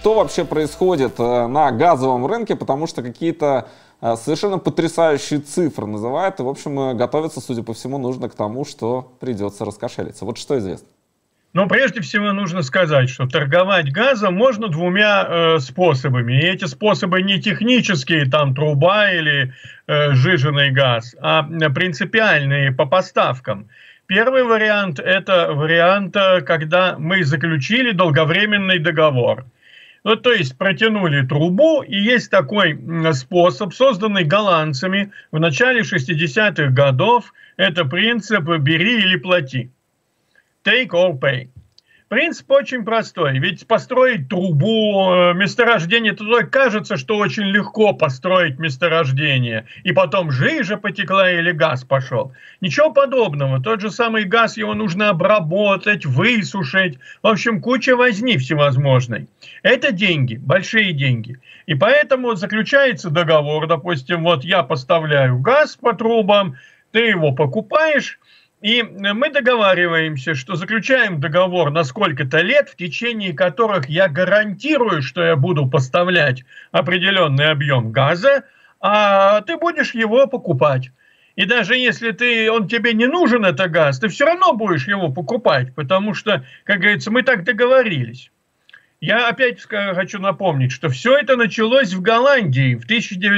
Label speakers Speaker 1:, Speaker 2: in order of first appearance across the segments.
Speaker 1: что вообще происходит на газовом рынке, потому что какие-то совершенно потрясающие цифры называют, и, в общем, готовиться, судя по всему, нужно к тому, что придется раскошелиться. Вот что известно.
Speaker 2: Но прежде всего нужно сказать, что торговать газом можно двумя способами. И эти способы не технические, там труба или сжиженный газ, а принципиальные по поставкам. Первый вариант – это вариант, когда мы заключили долговременный договор. Ну, то есть протянули трубу, и есть такой способ, созданный голландцами в начале 60-х годов. Это принцип «бери или плати». Take or pay. Принцип очень простой. Ведь построить трубу, месторождение, туда кажется, что очень легко построить месторождение. И потом жижа потекла или газ пошел. Ничего подобного. Тот же самый газ, его нужно обработать, высушить. В общем, куча возни всевозможной. Это деньги, большие деньги. И поэтому заключается договор. Допустим, вот я поставляю газ по трубам, ты его покупаешь. И мы договариваемся, что заключаем договор на сколько-то лет, в течение которых я гарантирую, что я буду поставлять определенный объем газа, а ты будешь его покупать. И даже если он тебе не нужен, это газ, ты все равно будешь его покупать, потому что, как говорится, мы так договорились. Я опять хочу напомнить, что все это началось в Голландии в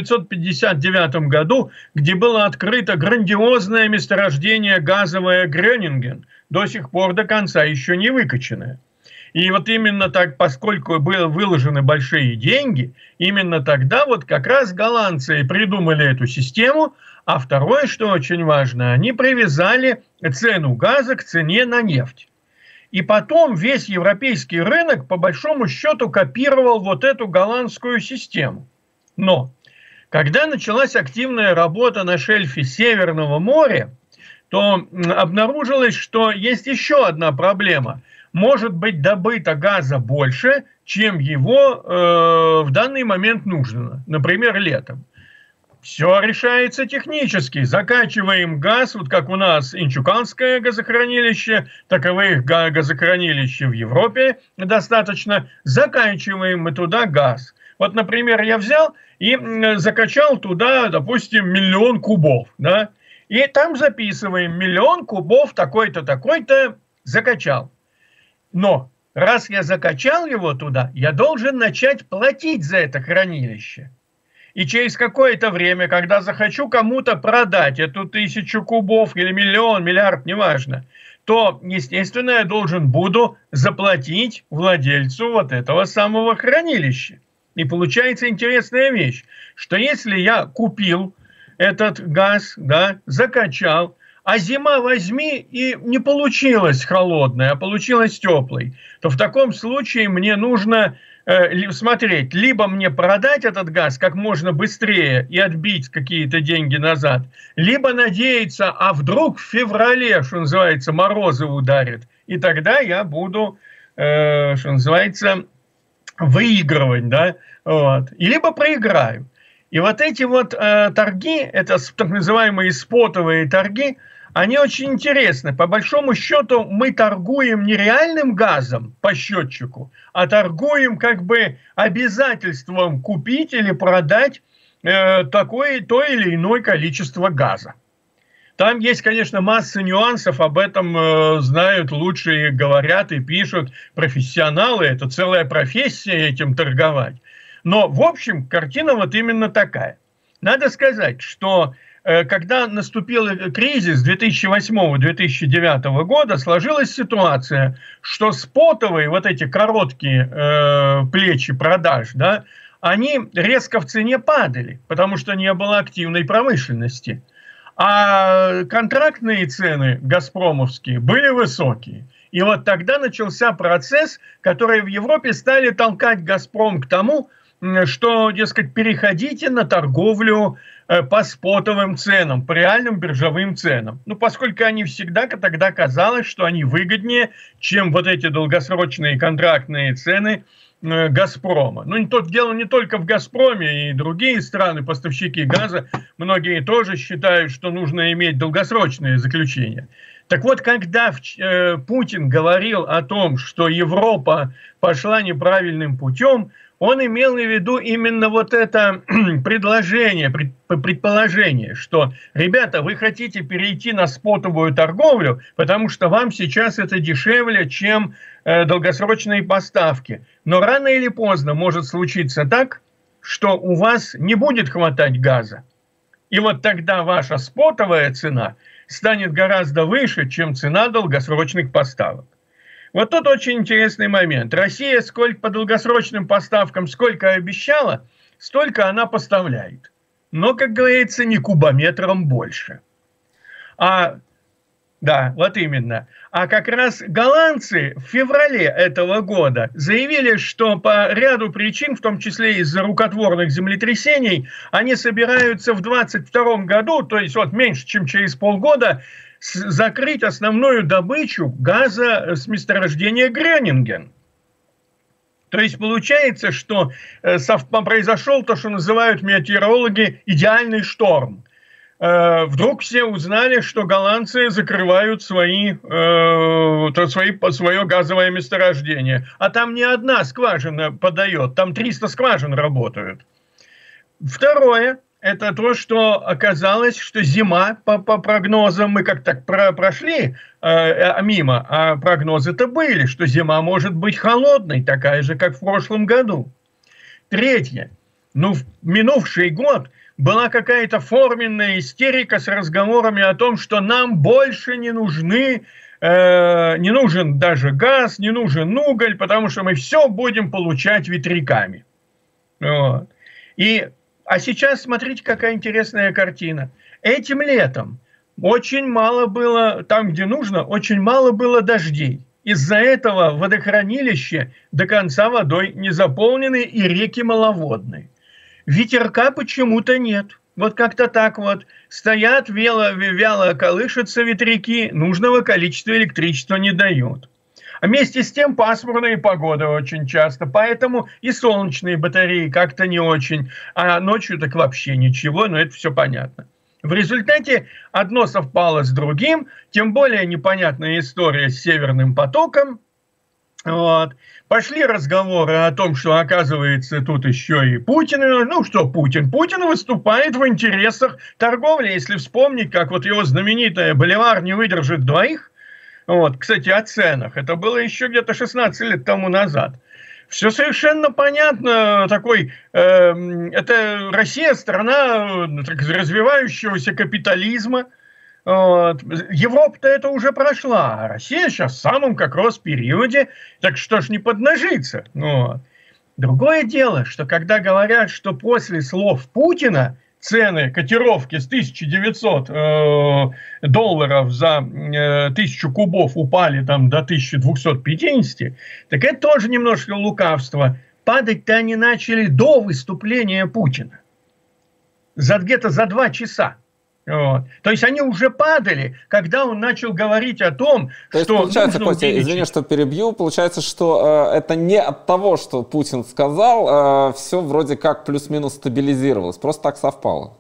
Speaker 2: 1959 году, где было открыто грандиозное месторождение газовое Грёнинген, до сих пор до конца еще не выкачанное. И вот именно так, поскольку были выложены большие деньги, именно тогда вот как раз голландцы придумали эту систему, а второе, что очень важно, они привязали цену газа к цене на нефть. И потом весь европейский рынок, по большому счету, копировал вот эту голландскую систему. Но, когда началась активная работа на шельфе Северного моря, то обнаружилось, что есть еще одна проблема. Может быть добыто газа больше, чем его в данный момент нужно, например, летом. Все решается технически. Закачиваем газ, вот как у нас Инчуканское газохранилище, таковых газохранилищ в Европе достаточно. Закачиваем мы туда газ. Вот, например, я взял и закачал туда, допустим, 1 000 000 кубов. Да? И там записываем 1 000 000 кубов такой-то, такой-то закачал. Но раз я закачал его туда, я должен начать платить за это хранилище. И через какое-то время, когда захочу кому-то продать эту 1000 кубов или 1 000 000, миллиард, неважно, то, естественно, я должен буду заплатить владельцу вот этого самого хранилища. И получается интересная вещь, что если я купил этот газ, да, закачал, а зима возьми и не получилась холодной, а получилась теплой, то в таком случае мне нужно смотреть, либо мне продать этот газ как можно быстрее и отбить какие-то деньги назад, либо надеяться, а вдруг в феврале, что называется, морозы ударят, и тогда я буду, что называется, выигрывать, да, вот. И либо проиграю. И вот эти вот торги, это так называемые спотовые торги, они очень интересны. По большому счету мы торгуем не реальным газом по счетчику, а торгуем как бы обязательством купить или продать то или иное количество газа. Там есть, конечно, масса нюансов, об этом знают лучшие, говорят и пишут профессионалы. Это целая профессия этим торговать. Но, в общем, картина вот именно такая. Надо сказать, что когда наступил кризис 2008-2009 года, сложилась ситуация, что спотовые, вот эти короткие плечи продаж, да, они резко в цене падали, потому что не было активной промышленности. А контрактные цены газпромовские были высокие. И вот тогда начался процесс, который в Европе стали толкать «Газпром» к тому, что, дескать, переходите на торговлю по спотовым ценам, по реальным биржевым ценам. Ну, поскольку они всегда тогда казалось, что они выгоднее, чем вот эти долгосрочные контрактные цены «Газпрома». Ну, дело не только в «Газпроме», и другие страны, поставщики газа, многие тоже считают, что нужно иметь долгосрочные заключения. Так вот, когда Путин говорил о том, что Европа пошла неправильным путем, он имел в виду именно вот это предложение, предположение, что, ребята, вы хотите перейти на спотовую торговлю, потому что вам сейчас это дешевле, чем долгосрочные поставки. Но рано или поздно может случиться так, что у вас не будет хватать газа. И вот тогда ваша спотовая цена станет гораздо выше, чем цена долгосрочных поставок. Вот тут очень интересный момент. Россия сколько по долгосрочным поставкам, сколько обещала, столько она поставляет. Но, как говорится, не кубометром больше. Да, вот именно. А как раз голландцы в феврале этого года заявили, что по ряду причин, в том числе из-за рукотворных землетрясений, они собираются в 2022 году, то есть вот меньше, чем через полгода, закрыть основную добычу газа с месторождения Грёнинген. То есть получается, что произошел то, что называют метеорологи идеальный шторм. Вдруг все узнали, что голландцы закрывают свое газовое месторождение. А там не одна скважина подает, там 300 скважин работают. Второе. Это то, что оказалось, что зима, по прогнозам, мы как так прошли мимо, а прогнозы-то были, что зима может быть холодной, такая же, как в прошлом году. Третье. В минувший год была какая-то форменная истерика с разговорами о том, что нам больше не нужен даже газ, не нужен уголь, потому что мы все будем получать ветряками. Вот. А сейчас смотрите, какая интересная картина. Этим летом очень мало было, там, где нужно, очень мало было дождей. Из-за этого водохранилища до конца водой не заполнены и реки маловодные. Ветерка почему-то нет. Вот как-то так вот. Стоят, вяло колышутся ветряки, нужного количества электричества не дают. А вместе с тем пасмурная погода очень часто, поэтому и солнечные батареи как-то не очень, а ночью так вообще ничего, но это все понятно. В результате одно совпало с другим, тем более непонятная история с Северным потоком. Вот. Пошли разговоры о том, что, оказывается, тут еще и Путин. Ну что Путин? Путин выступает в интересах торговли, если вспомнить, как вот его знаменитая «Боливар не выдержит двоих». Вот, кстати, о ценах. Это было еще где-то 16 лет тому назад. Все совершенно понятно. Это Россия, страна развивающегося капитализма. Вот. Европа-то это уже прошла, а Россия сейчас в самом как раз периоде. Так что ж не поднажиться. Вот. Другое дело, что когда говорят, что после слов Путина цены, котировки с 1900 долларов за 1000 кубов упали там до 1250, так это тоже немножко лукавство. Падать-то они начали до выступления Путина. Где-то за 2 часа. Вот. То есть они уже падали, когда он начал говорить о том,
Speaker 1: то есть, получается, Костя, извини, что перебью, получается, что это не от того, что Путин сказал, все вроде как плюс-минус стабилизировалось, просто так совпало.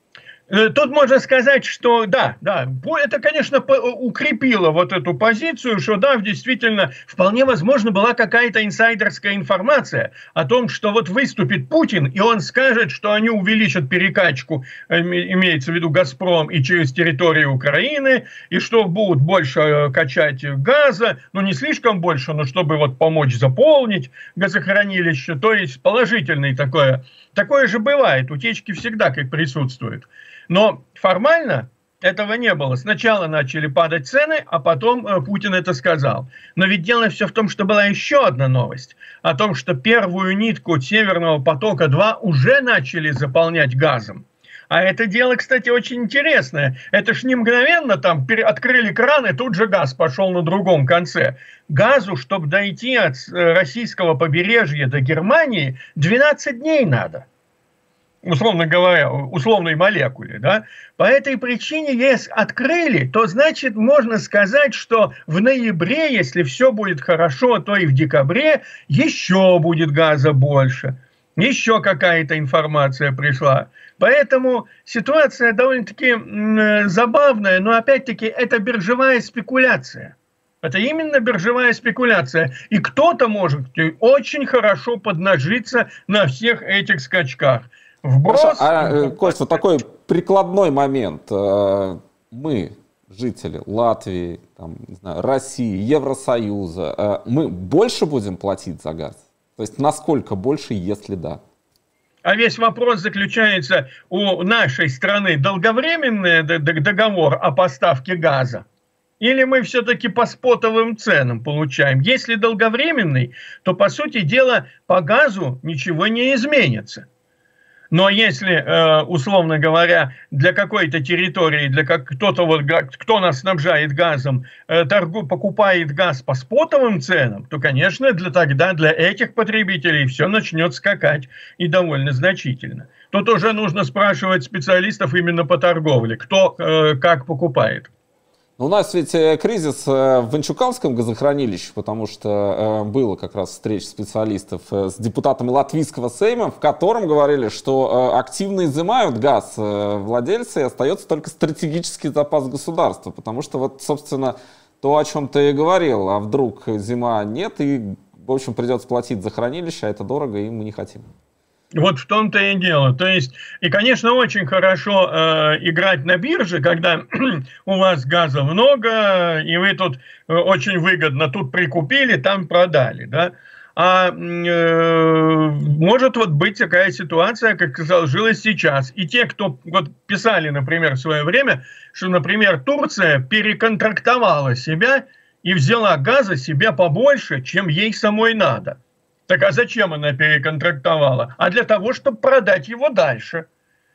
Speaker 2: Тут можно сказать, что да, это, конечно, укрепило вот эту позицию, что да, действительно, вполне возможно, была какая-то инсайдерская информация о том, что вот выступит Путин, и он скажет, что они увеличат перекачку, имеется в виду «Газпром», и через территорию Украины, и что будут больше качать газа, ну не слишком больше, но чтобы вот помочь заполнить газохранилище, то есть положительное такое. Такое же бывает, утечки всегда как присутствуют. Но формально этого не было. Сначала начали падать цены, а потом Путин это сказал. Но ведь дело все в том, что была еще одна новость. О том, что первую нитку Северного потока-2 уже начали заполнять газом. А это дело, кстати, очень интересное. Это ж не мгновенно там открыли кран, и тут же газ пошел на другом конце. Газу, чтобы дойти от российского побережья до Германии, 12 дней надо. Условно говоря, условной молекуле, да? По этой причине, если открыли, то значит можно сказать, что в ноябре, если все будет хорошо, то и в декабре еще будет газа больше. еще какая-то информация пришла. Поэтому ситуация довольно-таки забавная, но опять-таки это биржевая спекуляция. Это именно биржевая спекуляция. И кто-то может очень хорошо поднажиться на всех этих скачках. Вброс...
Speaker 1: Кость, вот такой прикладной момент. Мы, жители Латвии, там, не знаю, России, Евросоюза, мы больше будем платить за газ? То есть насколько больше, если да?
Speaker 2: А весь вопрос заключается: у нашей страны долговременный договор о поставке газа? Или мы все-таки по спотовым ценам получаем? Если долговременный, то, по сути дела, по газу ничего не изменится. Но если, условно говоря, для какой-то территории, кто-то, вот, кто нас снабжает газом, покупает газ по спотовым ценам, то, конечно, тогда для этих потребителей все начнет скакать и довольно значительно. Тут уже нужно спрашивать специалистов именно по торговле, кто как покупает.
Speaker 1: У нас ведь кризис в Инчукалском газохранилище, потому что было как раз встреча специалистов с депутатами Латвийского Сейма, в котором говорили, что активно изымают газ владельцы, и остается только стратегический запас государства, потому что вот, собственно, то, о чем ты и говорил, а вдруг зима нет, и, в общем, придется платить за хранилище, а это дорого, и мы не хотим.
Speaker 2: Вот в том-то и дело. То есть, и, конечно, очень хорошо играть на бирже, когда у вас газа много, и вы тут очень выгодно тут прикупили, там продали, да. А может вот быть такая ситуация, как сложилась сейчас. И те, кто вот писали, например, в свое время, что, например, Турция переконтрактовала себя и взяла газа себе побольше, чем ей самой надо. Так а зачем она переконтрактовала? А для того, чтобы продать его дальше.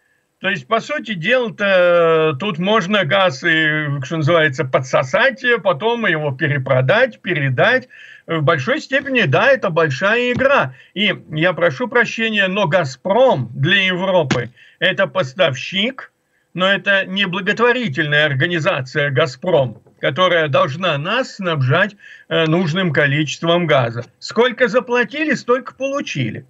Speaker 2: То есть, по сути дела-то, тут можно газ, что называется, подсосать, потом его перепродать, передать. В большой степени, да, это большая игра. И я прошу прощения, но «Газпром» для Европы – это поставщик, но это не благотворительная организация «Газпром», которая должна нас снабжать нужным количеством газа. Сколько заплатили, столько получили.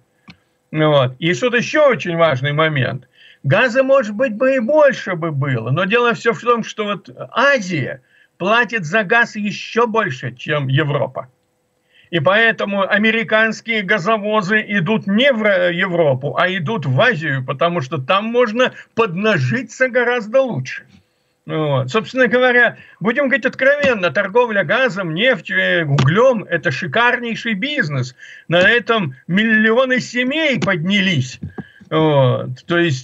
Speaker 2: Вот. И что-то еще очень важный момент. Газа, может быть, бы и больше бы было, но дело все в том, что вот Азия платит за газ еще больше, чем Европа. И поэтому американские газовозы идут не в Европу, а идут в Азию, потому что там можно поднажиться гораздо лучше. Вот. Собственно говоря, будем говорить откровенно, торговля газом, нефтью, углем – это шикарнейший бизнес. На этом миллионы семей поднялись. Вот. То есть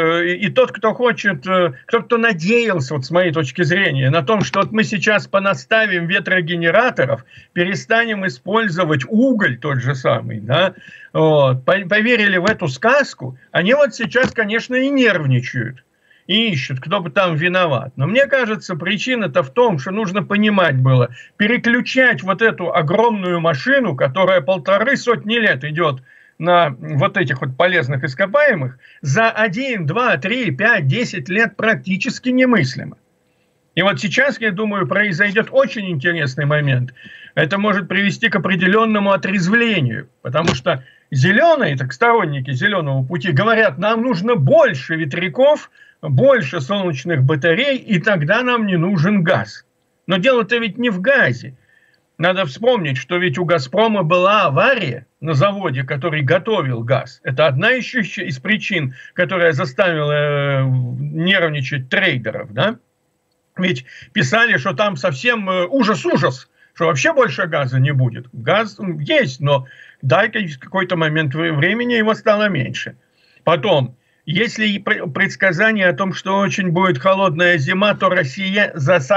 Speaker 2: и тот, кто хочет, кто надеялся, вот с моей точки зрения, на том, что вот мы сейчас понаставим ветрогенераторов, перестанем использовать уголь тот же самый, да, вот, поверили в эту сказку, они вот сейчас, конечно, и нервничают. И ищут, кто бы там виноват. Но мне кажется, причина-то в том, что нужно понимать было, переключать вот эту огромную машину, которая 1,5 сотни лет идет на вот этих вот полезных ископаемых, за 1, 2, 3, 5, 10 лет практически немыслимо. И вот сейчас, я думаю, произойдет очень интересный момент. Это может привести к определенному отрезвлению, потому что зеленые, так сторонники зеленого пути говорят, нам нужно больше ветряков, больше солнечных батарей, и тогда нам не нужен газ. Но дело-то ведь не в газе. Надо вспомнить, что ведь у «Газпрома» была авария на заводе, который готовил газ. Это одна еще из причин, которая заставила нервничать трейдеров, да? Ведь писали, что там совсем ужас-ужас, что вообще больше газа не будет. Газ есть, но дай в какой-то момент времени его стало меньше. Потом, если предсказание о том, что очень будет холодная зима, то Россия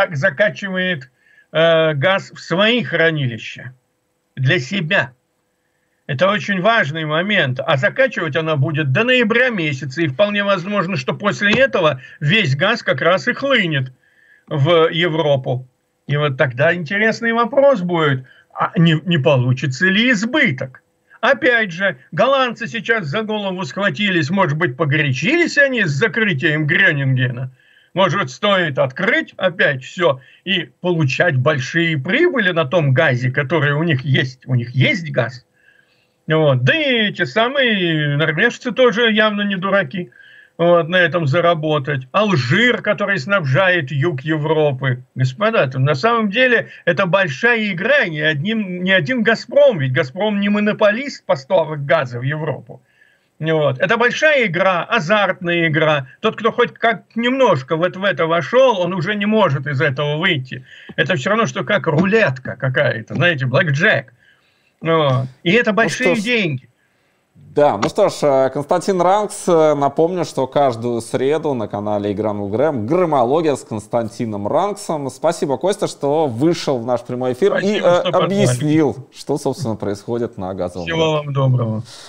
Speaker 2: закачивает газ в свои хранилища для себя. Это очень важный момент. А закачивать она будет до ноября месяца. И вполне возможно, что после этого весь газ как раз и хлынет в Европу. И вот тогда интересный вопрос будет, а не получится ли избыток? Опять же, голландцы сейчас за голову схватились, может быть, погорячились они с закрытием Грёнингена. Может, стоит открыть опять все и получать большие прибыли на том газе, который у них есть. У них есть газ. Вот. Да и эти самые норвежцы тоже явно не дураки. Вот, на этом заработать. Алжир, который снабжает юг Европы. Господа, на самом деле это большая игра, не один «Газпром», ведь «Газпром» не монополист поставок газа в Европу. Вот. Это большая игра, азартная игра. Тот, кто хоть как немножко вот в это вошел, он уже не может из этого выйти. Это все равно, что как рулетка какая-то, знаете, блэкджек. Вот. И это большие деньги.
Speaker 1: Да, ну что ж, Константин Ранкс, напомню, что каждую среду на канале Игра на ГРМ «Громология» с Константином Ранксом. Спасибо, Костя, что вышел в наш прямой эфир. Спасибо, и объяснил, что, собственно, происходит на газовом рынке.
Speaker 2: Всего вам доброго.